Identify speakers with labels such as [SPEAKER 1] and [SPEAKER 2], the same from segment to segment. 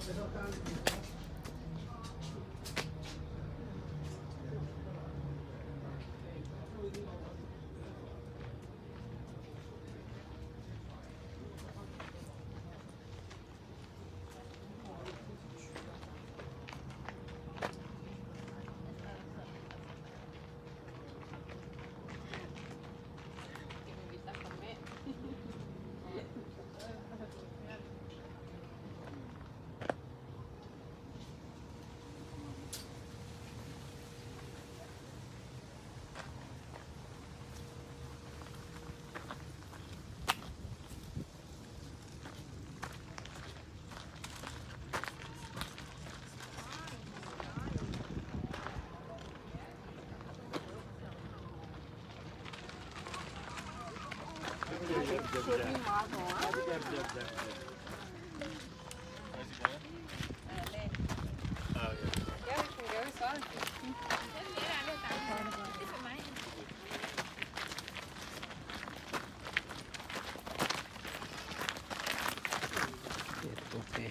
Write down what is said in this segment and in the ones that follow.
[SPEAKER 1] Okay.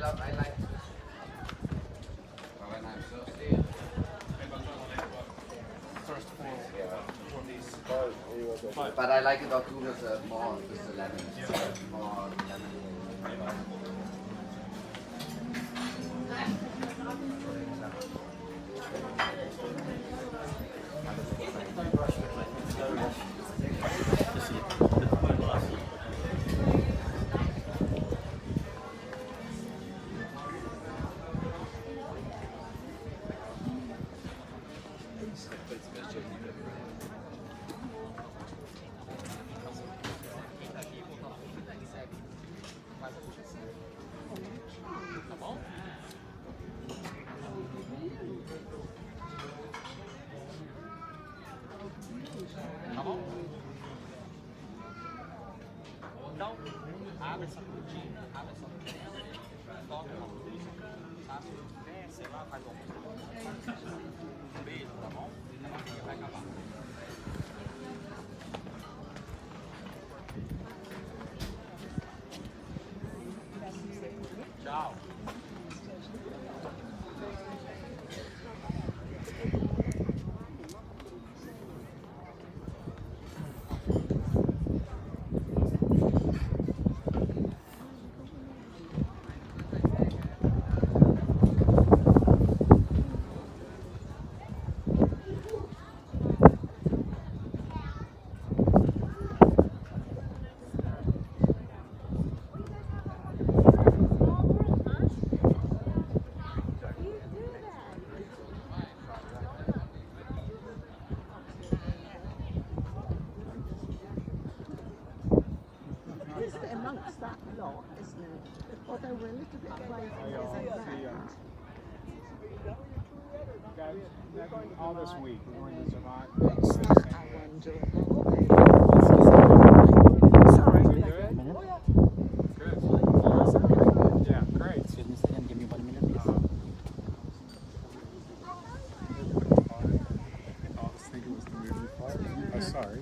[SPEAKER 1] I like when I'm thirsty.
[SPEAKER 2] First for these.
[SPEAKER 1] But I like it also with more with the lemon. More lemon.
[SPEAKER 3] Não, abre essa cortina, abre essa cortina, toca uma música, sabe? Desce lá, faz um beijo, tá bom? A bateria vai acabar. Tchau.
[SPEAKER 4] Amongst that lot, isn't it? Although we're a little bit away from
[SPEAKER 2] All this week, we're going to Zermatt.
[SPEAKER 4] what's that, I wonder? Sorry.
[SPEAKER 2] Good. Yeah, great.
[SPEAKER 3] Excuse me, second, give me 1 minute, please.
[SPEAKER 2] I was thinking it was the movie part. I'm sorry.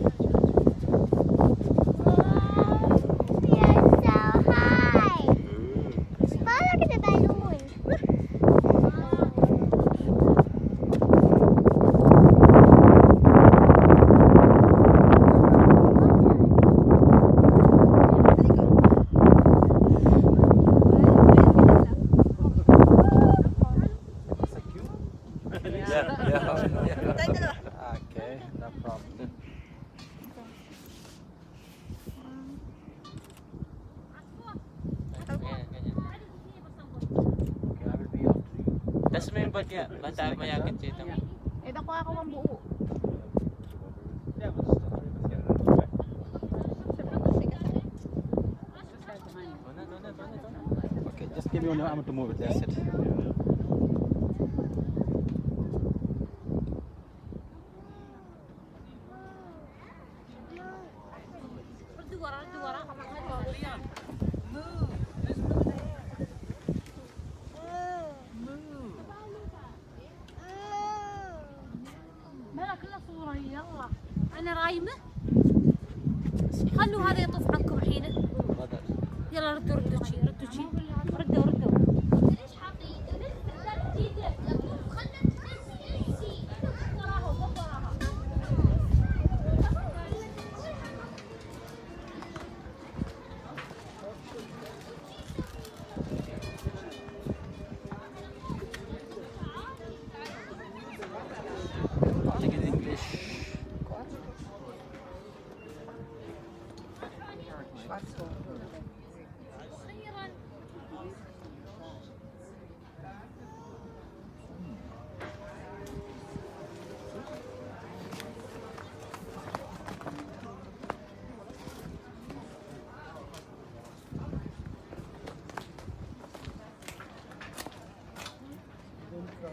[SPEAKER 3] Okay, no problem. Tapos may ba't yan? Ba't tayo mayakit dito?
[SPEAKER 4] Eh, nakuha ko ang buo.
[SPEAKER 3] Okay, just give me one arm to move it, that's it.
[SPEAKER 5] مالها كلها صورة هي يلا أنا رايمة خلوا هذا يطوف عنكم الحين يلا ردوا ردوا شي ردوا شي ردوا ردوا ليش حاطين رجال جديدة خلنا نسي وراها وراها
[SPEAKER 3] Look at English.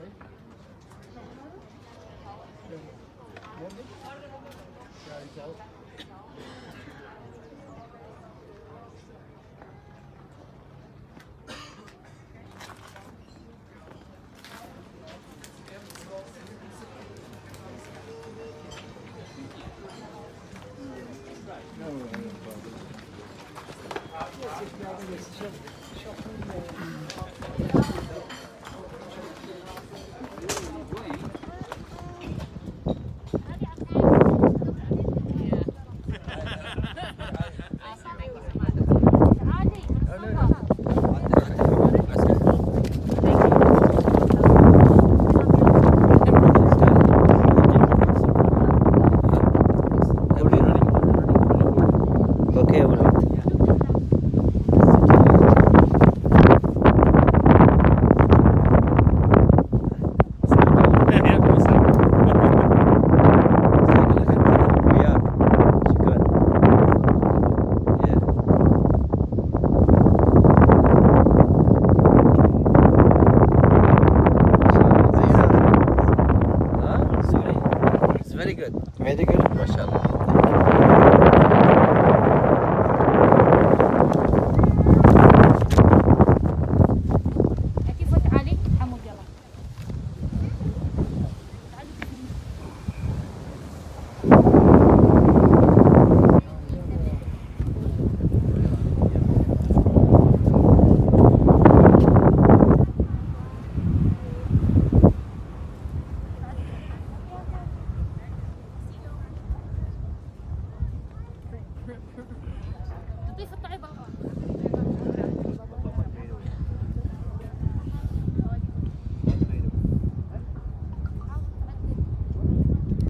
[SPEAKER 2] Sorry.